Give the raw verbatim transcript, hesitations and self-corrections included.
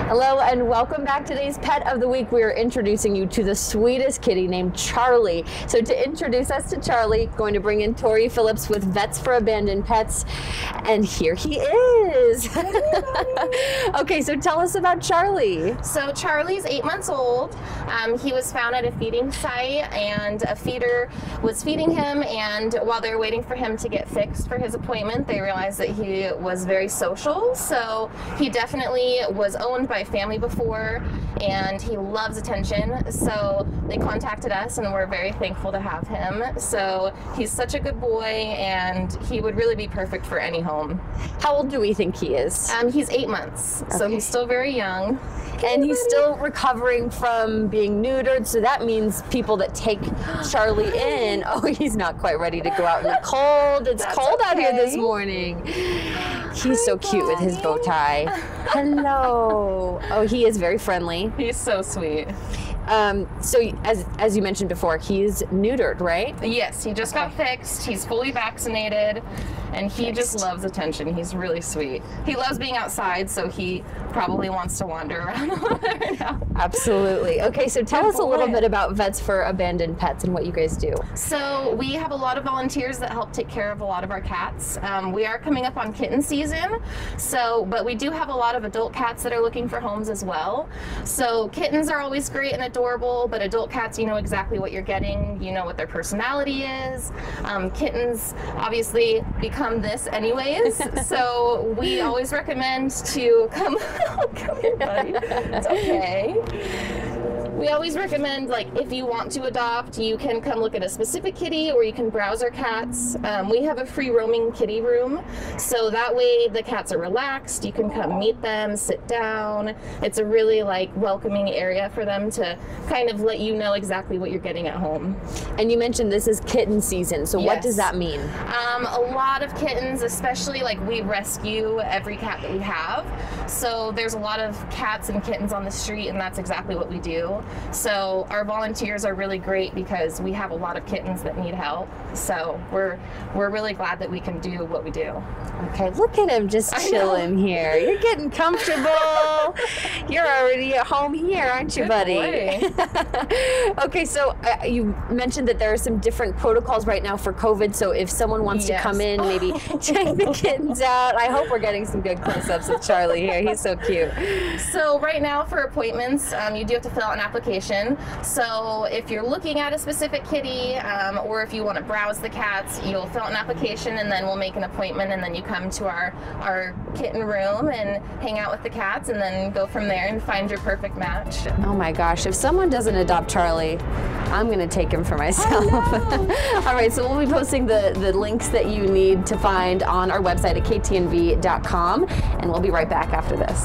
Hello and welcome back. Today's Pet of the Week, we are introducing you to the sweetest kitty named Charlie. So to introduce us to Charlie, going to bring in Tori Phillips with Vets for Abandoned Pets. And here he is. Okay, so tell us about Charlie. So Charlie's eight months old. Um, he was found at a feeding site and a feeder was feeding him, and while they were waiting for him to get fixed for his appointment, they realized that he was very social. So he definitely was owned by a family before, and he loves attention. So they contacted us and we're very thankful to have him. So he's such a good boy and he would really be perfect for any home. How old do we think he is? Um, he's eight months, okay. So he's still very young. And he's still recovering from being neutered, so that means people that take Charlie in, oh, he's not quite ready to go out in the cold. It's That's cold okay. out here this morning. He's so cute with his bow tie. Hello. Oh, he is very friendly. He's so sweet. Um, so as, as you mentioned before, he's neutered, right? Yes, he just got fixed. He's fully vaccinated and he Fixed. just loves attention. He's really sweet. He loves being outside, so he probably wants to wander around a little bit now. Absolutely. Okay, so tell Good us a little boy. bit about Vets for Abandoned Pets and what you guys do. So we have a lot of volunteers that help take care of a lot of our cats. Um, we are coming up on kitten season, so but we do have a lot of adult cats that are looking for homes as well. So kittens are always great and adorable, but adult cats, you know exactly what you're getting. You know what their personality is. Um, kittens obviously become this anyways, so we always recommend to come. Come here, buddy. It's okay. We always recommend, like, if you want to adopt, you can come look at a specific kitty or you can browse our cats. Um, we have a free roaming kitty room, so that way the cats are relaxed. You can come meet them, sit down. It's a really, like, welcoming area for them to kind of let you know exactly what you're getting at home. And you mentioned this is kitten season, so Yes. what does that mean? Um, a lot of kittens, especially, like, we rescue every cat that we have. So there's a lot of cats and kittens on the street, and that's exactly what we do. So our volunteers are really great because we have a lot of kittens that need help. So we're we're really glad that we can do what we do. Okay, look at him just chilling here. You're getting comfortable. You're already at home here, aren't you, Good buddy? Okay, so uh, you mentioned that there are some different protocols right now for COVID. So if someone wants Yes. to come in, maybe check the kittens out. I hope we're getting some good close-ups of Charlie here. He's so cute. So right now for appointments, um, you do have to fill out an application. So if you're looking at a specific kitty, um, or if you want to browse the cats, you'll fill out an application and then we'll make an appointment, and then you come to our, our kitten room and hang out with the cats and then go from there and find your perfect match. Oh my gosh, if someone doesn't adopt Charlie, I'm gonna take him for myself. All right, so we'll be posting the, the links that you need to find on our website at K T N V dot com, and we'll be right back after this.